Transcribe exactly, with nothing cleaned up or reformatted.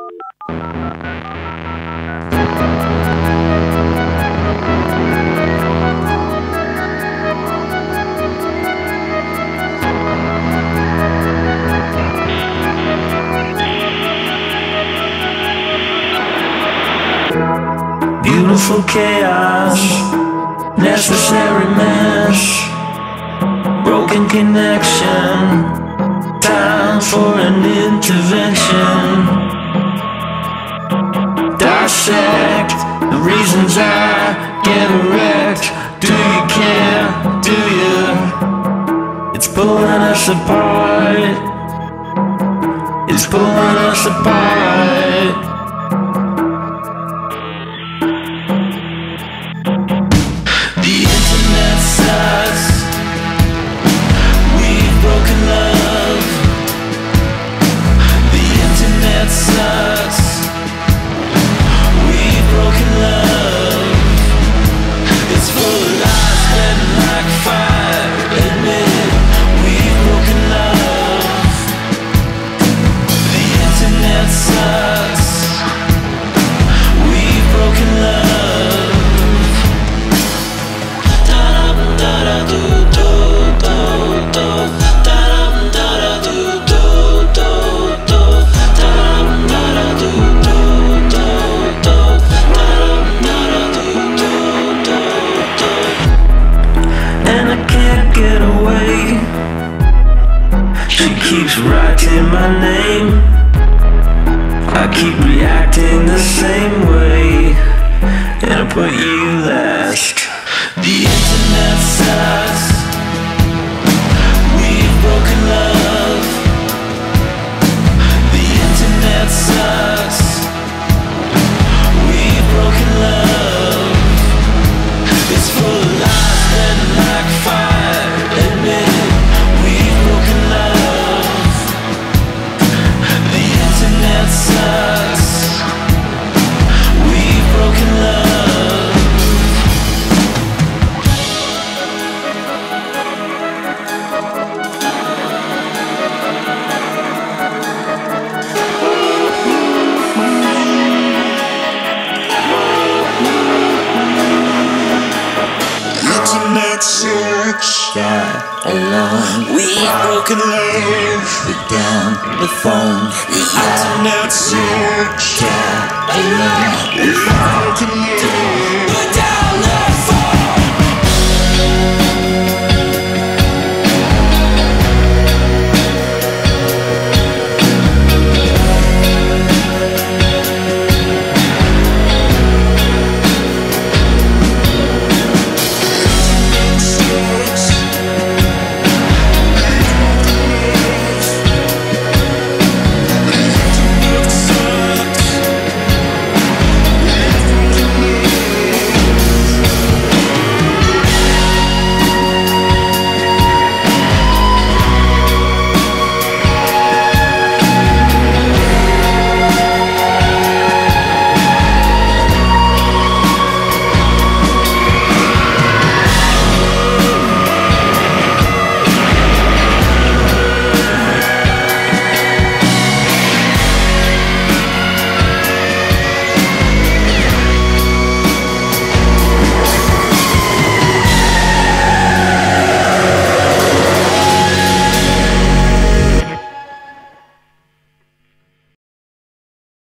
Beautiful chaos, necessary mess, broken connection, time for an intervention. Dissect the reasons I get wrecked. Do you care? Do you? It's pulling us apart. It's pulling us apart. The internet sucks. We've broken love. The internet sucks. We've broken love. It's full of lies, spreading like fire. Admit it, we've broken love. The internet sucks. We've broken love. She keeps writing my name. I keep reacting the same way, and I put you last. The internet sucks. We've broken love. The internet sucks. We've broken love. It's full of lies, spreading like fire. Admit it, we've broken love. The internet sucks. We've broken love. Internet sucks. God alone. We've broken love. Put down the phone. The internet sucks. God alone. We've broken love.